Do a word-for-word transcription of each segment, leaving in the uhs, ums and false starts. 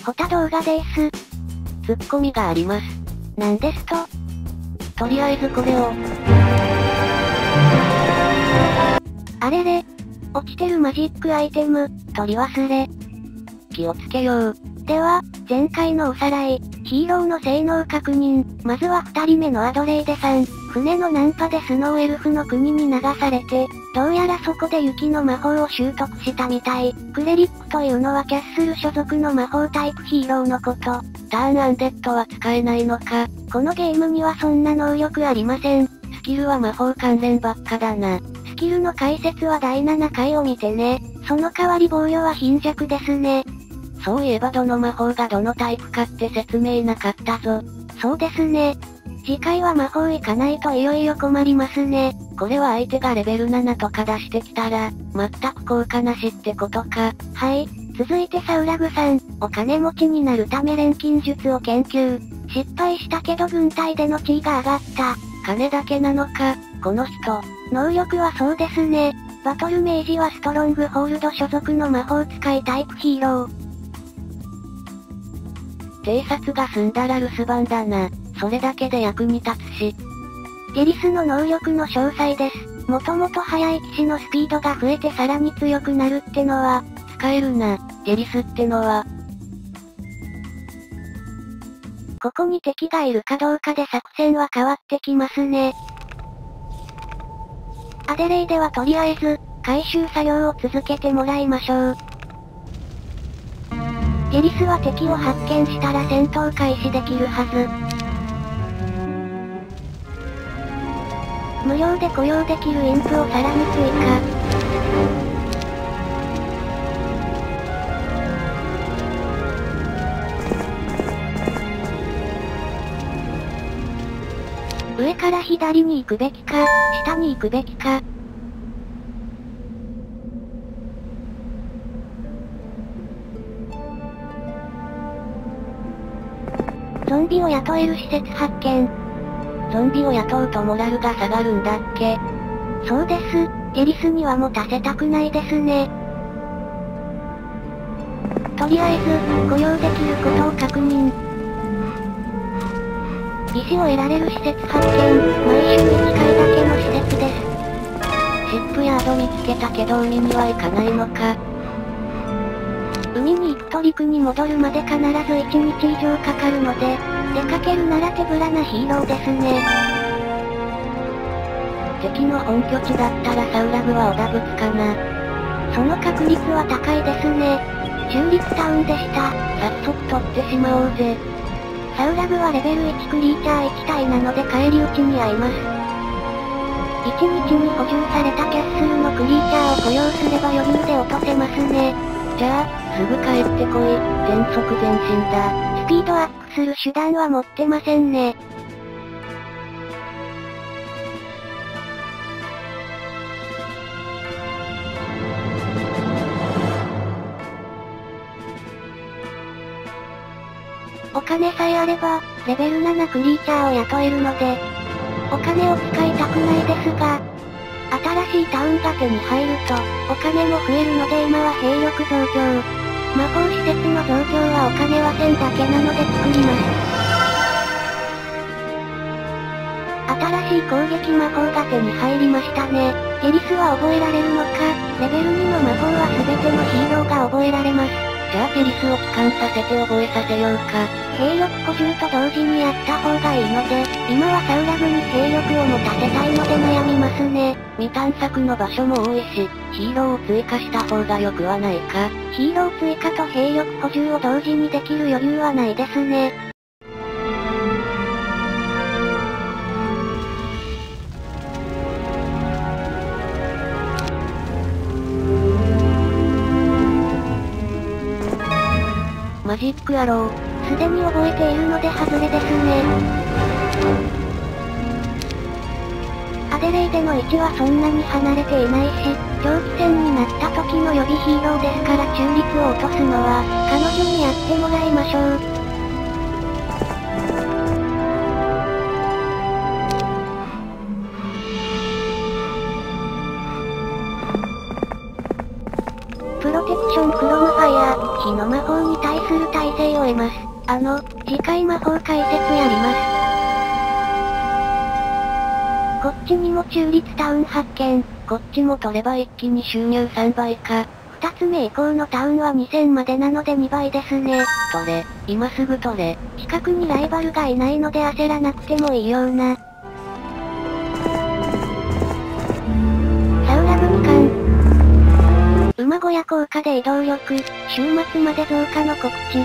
ホタ動画でーす。 ツッコミがあります。 なんですと？ とりあえずこれを。 あれれ。落ちてるマジックアイテム、取り忘れ。 気をつけよう。 では、前回のおさらい。ヒーローの性能確認。まずは二人目のアドレイデさん。船のナンパでスノーエルフの国に流されて、どうやらそこで雪の魔法を習得したみたい。クレリックというのはキャッスル所属の魔法タイプヒーローのこと。 ターンアンデッドは使えないのか。 このゲームにはそんな能力ありません。 スキルは魔法関連ばっかだな。 スキルの解説はだいななかいを見てね。その代わり防御は貧弱ですね。 そういえばどの魔法がどのタイプかって説明なかったぞ。 そうですね。次回は魔法いかないといよいよ困りますね。 これは相手がレベルななとか出してきたら、全く効果なしってことか。 はい。続いてサウラグさん、お金持ちになるため錬金術を研究。失敗したけど軍隊での地位が上がった。 金だけなのか、この人。 能力はそうですね。バトルメイジはストロングホールド所属の魔法使いタイプヒーロー。 偵察が済んだら留守番だな。それだけで役に立つし。 ゲリスの能力の詳細です。もともと速い騎士のスピードが増えてさらに強くなるってのは、 使えるな、ゲリスってのは。 ここに敵がいるかどうかで作戦は変わってきますね。アデレイではとりあえず、回収作業を続けてもらいましょう。ゲリスは敵を発見したら戦闘開始できるはず。無料で雇用できるインプをさらに追加。上から左に行くべきか、下に行くべきか。ゾンビを雇える施設発見。 ゾンビを雇うとモラルが下がるんだっけ？ そうです。ゲリスには持たせたくないですね。とりあえず、雇用できることを確認。石を得られる施設発見。毎週いっかいだけの施設です。 シップヤード見つけたけど海には行かないのか。 海に行くと陸に戻るまで必ずいちにち以上かかるので、出かけるなら手ぶらなヒーローですね。 敵の本拠地だったらサウラグはオダブツかな。 その確率は高いですね。中立タウンでした。 早速取ってしまおうぜ。 サウラグはレベルいちクリーチャーいち体なので返り討ちに遭います。いちにちに補充されたキャッスルのクリーチャーを雇用すれば余裕で落とせますね。 じゃあ、すぐ帰ってこい。全速前進だ。 スピードアップする手段は持ってませんね。お金さえあれば、レベルななクリーチャーを雇えるので、お金を使いたくないですが、新しいタウンが手に入ると、お金も増えるので今は兵力増強。魔法施設の増強はお金はせんだけなので作ります。新しい攻撃魔法が手に入りましたね。ゲリスは覚えられるのか、レベルにの魔法は全てのヒーローが覚えられます。 じゃあゲリスを帰還させて覚えさせようか。 兵力補充と同時にやった方がいいので、今はサウラグに兵力を持たせたいので悩みますね。 未探索の場所も多いし、ヒーローを追加した方が良くはないか。 ヒーロー追加と兵力補充を同時にできる余裕はないですね。 マジックアロー。 すでに覚えているので外れですね。アデレイデの位置はそんなに離れていないし、長期戦になった時の予備ヒーローですから中立を落とすのは、彼女にやってもらいましょう。プロテクションフロムファイヤー、火の魔法に対する耐性を得ます。あの、次回魔法解説やります。こっちにも中立タウン発見。 こっちも取れば一気に収入さんばいか。 二つ目以降のタウンはにせんまでなのでにばいですね。 取れ、今すぐ取れ。 近くにライバルがいないので焦らなくてもいいような。サウラブみかん。馬小屋効果で移動力、週末まで増加の告知。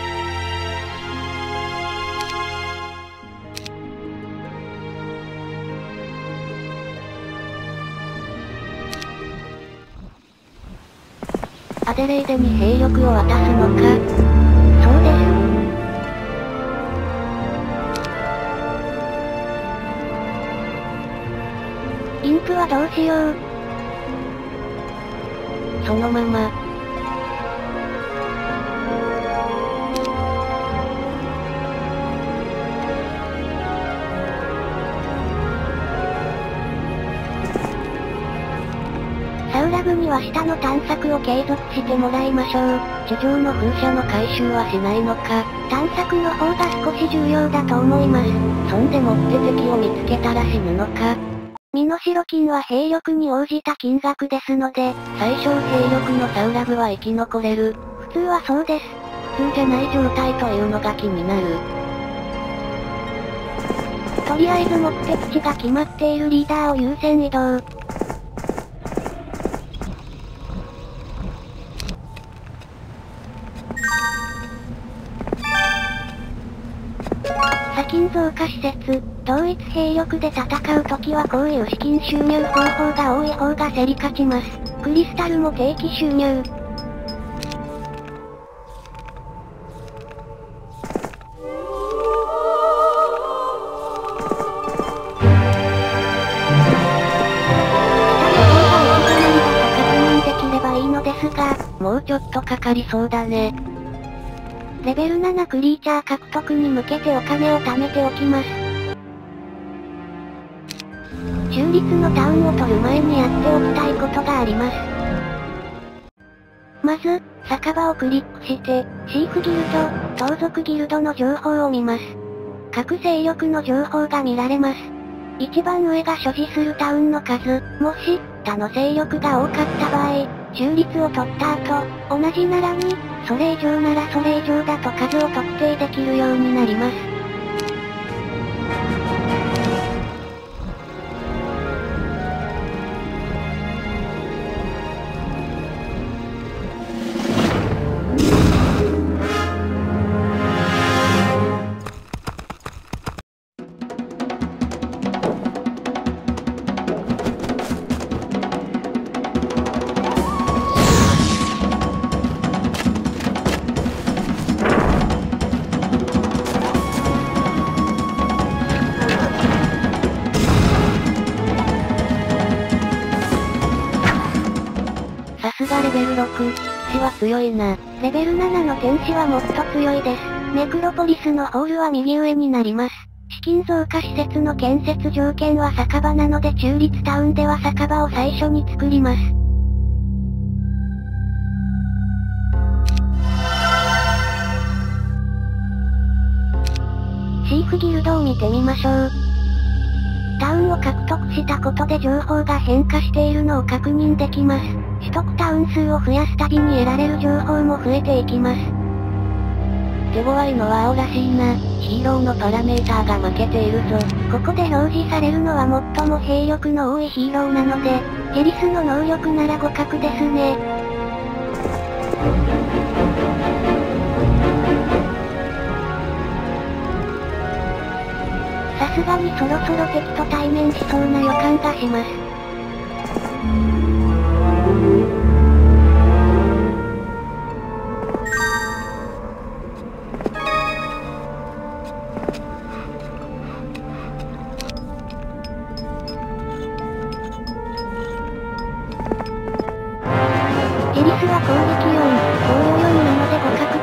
アデレイデに兵力を渡すのか。 そうです。インプはどうしよう。 そのまま。 サウラブには下の探索を継続してもらいましょう。 地上の風車の回収はしないのか。 探索の方が少し重要だと思います。 そんでもって敵を見つけたら死ぬのか。 身代金は兵力に応じた金額ですので、 最小兵力のサウラブは生き残れる。 普通はそうです。 普通じゃない状態というのが気になる。 とりあえず目的地が決まっているリーダーを優先移動。砂金増加施設、同一兵力で戦うときはこういう資金収入方法が多い方が競り勝ちます。クリスタルも定期収入。ですが、 もうちょっとかかりそうだね。 レベルななクリーチャー獲得に向けてお金を貯めておきます。中立のタウンを取る前にやっておきたいことがあります。まず、酒場をクリックして、シーフギルド、盗賊ギルドの情報を見ます。各勢力の情報が見られます。一番上が所持するタウンの数、もし、他の勢力が多かった場合、中立を取った後、同じならに、それ以上ならそれ以上だと数を特定できるようになります。 さすがレベルろく、騎士は強いな。 レベルななの天使はもっと強いです。ネクロポリスのホールは右上になります。資金増加施設の建設条件は酒場なので中立タウンでは酒場を最初に作ります。シーフギルドを見てみましょう。タウンを獲得したことで情報が変化しているのを確認できます。取得タウン数を増やすたびに得られる情報も増えていきます。 手強いのは青らしいな。ヒーローのパラメーターが負けているぞ。 ここで表示されるのは最も兵力の多いヒーローなので、ヘリスの能力なら互角ですね。さすがにそろそろ敵と対面しそうな予感がします。ヘリスは攻撃よん、防御よんなので互角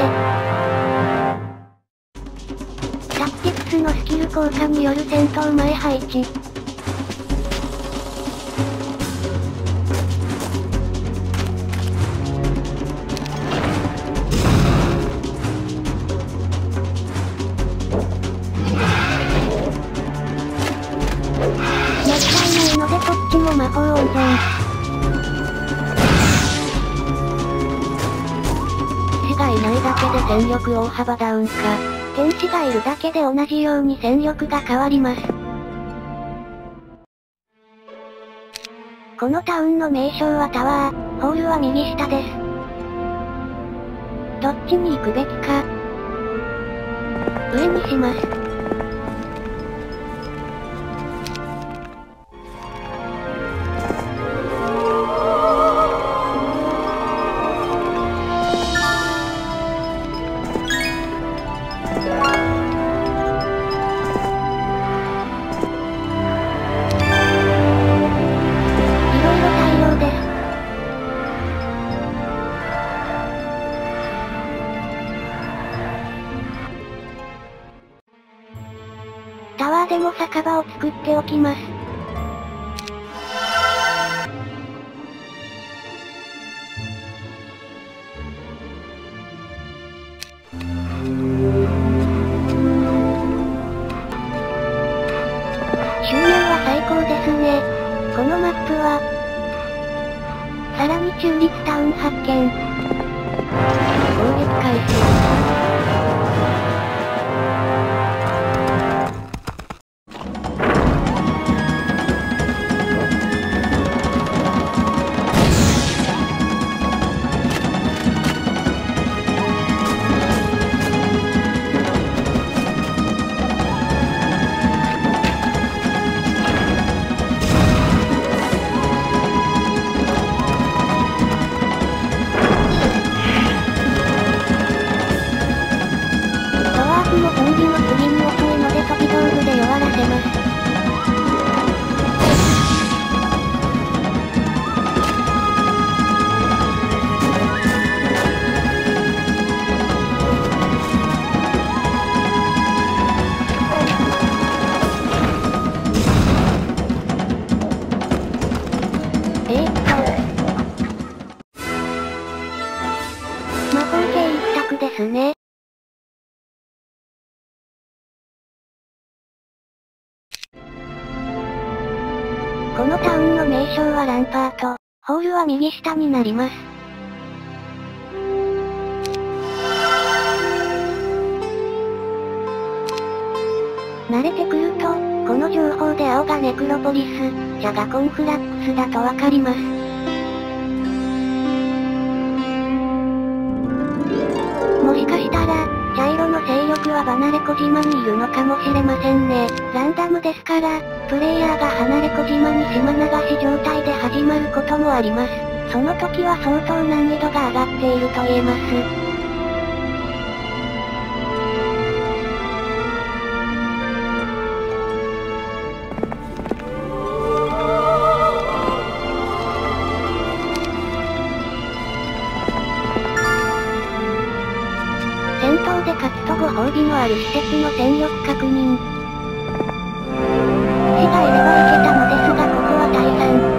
ですね。タクティクスのスキル効果による戦闘前配置。 がいないだけで戦力大幅ダウンか。 天使がいるだけで同じように戦力が変わります。このタウンの名称はタワー、ホールは右下です。どっちに行くべきか。上にします。タワーでも酒場を作っておきます。収入は最高ですね。このマップは、さらに中立タウン発見。 攻撃開始。 ですね。このタウンの名称はランパート、ホールは右下になります。慣れてくると、この情報で青がネクロポリス、茶がコンフラックスだとわかります。もしかしたら、茶色の勢力は離れ小島にいるのかもしれませんね。ランダムですから、プレイヤーが離れ小島に島流し状態で始まることもあります。その時は相当難易度が上がっていると言えます。戦闘で勝つとご褒美のある施設の戦力確認。星がいればいけたのですがここは退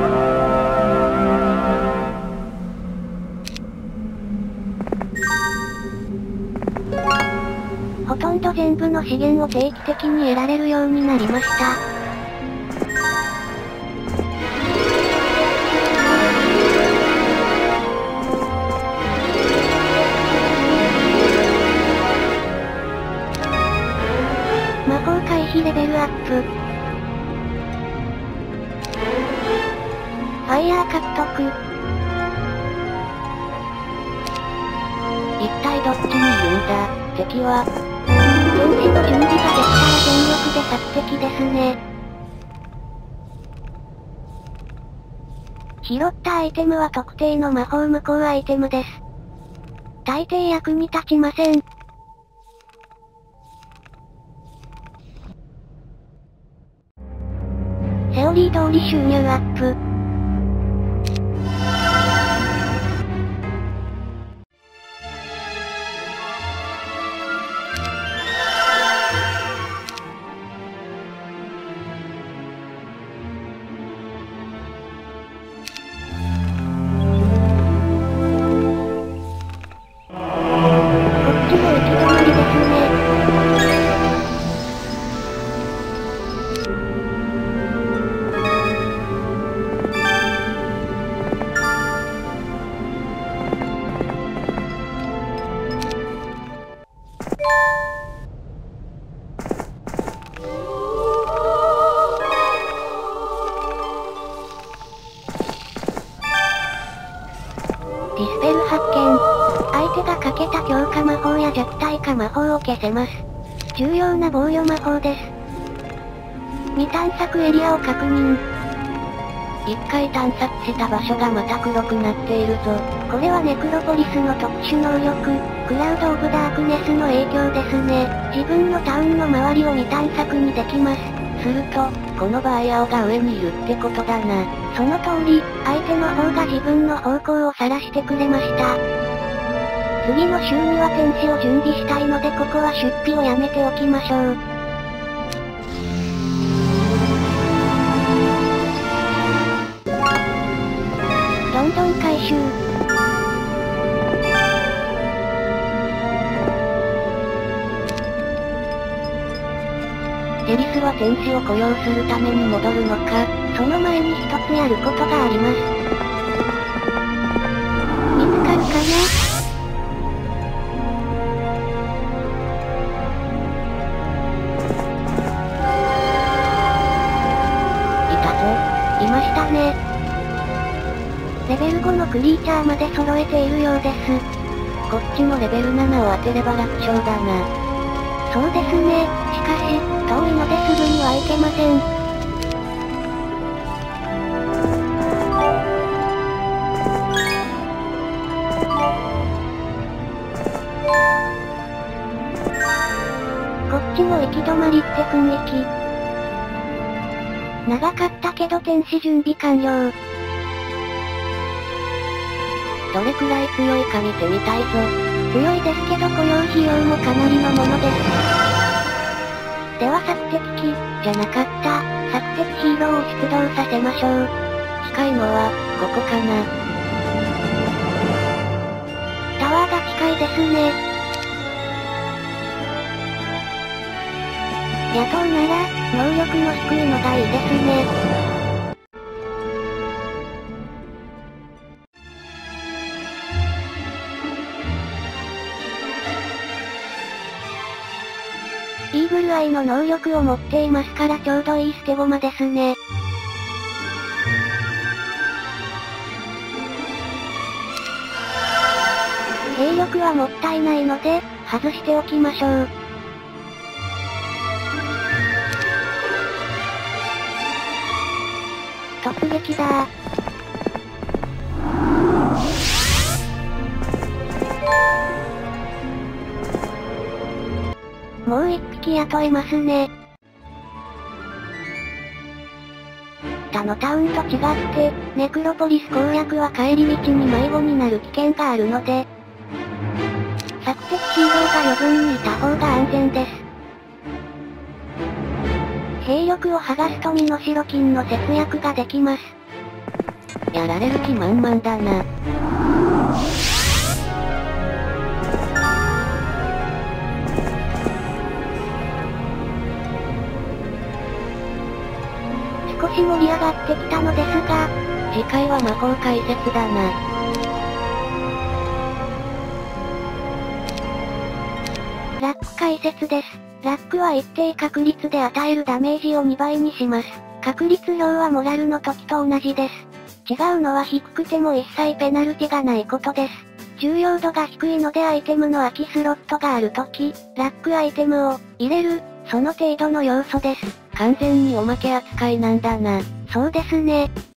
散。ほとんど全部の資源を定期的に得られるようになりました。魔法回避レベルアップ。ファイヤー獲得。 一体どっちにいるんだ、敵は。 戦士の準備ができたら全力で殺敵ですね。拾ったアイテムは特定の魔法無効アイテムです。大抵役に立ちません。セオリー通り収入アップ。 法や弱体化魔法を消せます。重要な防御魔法です。未探索エリアを確認。 一回探索した場所がまた黒くなっているぞ。 これはネクロポリスの特殊能力、クラウド・オブ・ダークネスの影響ですね。自分のタウンの周りを未探索にできます。 すると、この場合青が上にいるってことだな。 その通り、相手の方が自分の方向を晒してくれました。次の週には天使を準備したいのでここは出費をやめておきましょう。どんどん回収。 エリスは天使を雇用するために戻るのか。 その前に一つやることがあります。見つかるかな？いましたね。レベルごのクリーチャーまで揃えているようです。 こっちもレベルななを当てれば楽勝だな。 そうですね。しかし、遠いのですぐにはいけません。こっちも行き止まりって雰囲気。長かったけど天使準備完了。 どれくらい強いか見てみたいぞ。 強いですけど雇用費用もかなりのものです。では索敵機、じゃなかった、索敵ヒーローを出動させましょう。 近いのは、ここかな。 タワーが近いですね。雇うなら、能力の低いのがいいですね。イーグルアイの能力を持っていますからちょうどいい捨て駒ですね。兵力はもったいないので、外しておきましょう。突撃だー。もう一匹雇えますね。他のタウンと違って、ネクロポリス攻略は帰り道に迷子になる危険があるので、索敵ヒーローが余分にいた方が安全です。兵力を剥がすと身代金の節約ができます。 やられる気満々だな。 少し盛り上がってきたのですが、 次回は魔法解説だな。 ラック解説です。ラックは一定確率で与えるダメージをにばいにします。確率表はモラルの時と同じです。違うのは低くても一切ペナルティがないことです。重要度が低いのでアイテムの空きスロットがある時、ラックアイテムを入れる、その程度の要素です。 完全におまけ扱いなんだな。 そうですね。